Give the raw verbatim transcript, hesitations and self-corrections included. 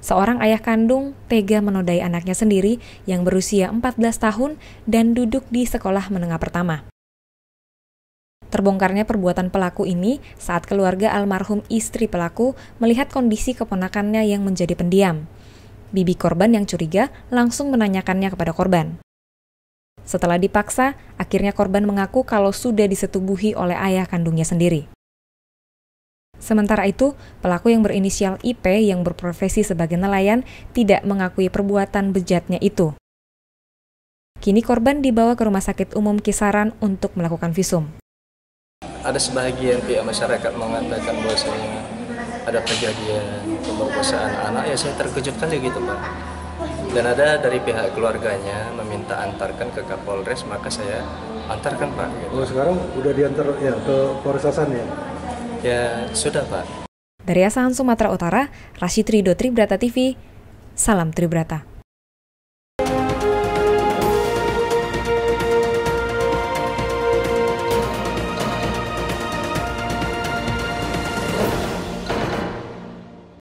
Seorang ayah kandung tega menodai anaknya sendiri yang berusia empat belas tahun dan duduk di sekolah menengah pertama. Terbongkarnya perbuatan pelaku ini saat keluarga almarhum istri pelaku melihat kondisi keponakannya yang menjadi pendiam. Bibi korban yang curiga langsung menanyakannya kepada korban. Setelah dipaksa, akhirnya korban mengaku kalau sudah disetubuhi oleh ayah kandungnya sendiri. Sementara itu, pelaku yang berinisial I P yang berprofesi sebagai nelayan tidak mengakui perbuatan bejatnya itu. Kini korban dibawa ke Rumah Sakit Umum Kisaran untuk melakukan visum. Ada sebagian pihak masyarakat mengatakan bahwasanya ada kejadian pemerkosaan anak, ya saya terkejut kali gitu Pak. Dan ada dari pihak keluarganya meminta antarkan ke Kapolres, maka saya antarkan Pak. Gitu. Oh sekarang udah diantar ya ke Polres Asahan ya? Ya sudah Pak. Dari Asahan, Sumatera Utara, Rashid Ridho, Tribrata T V, salam Tribrata.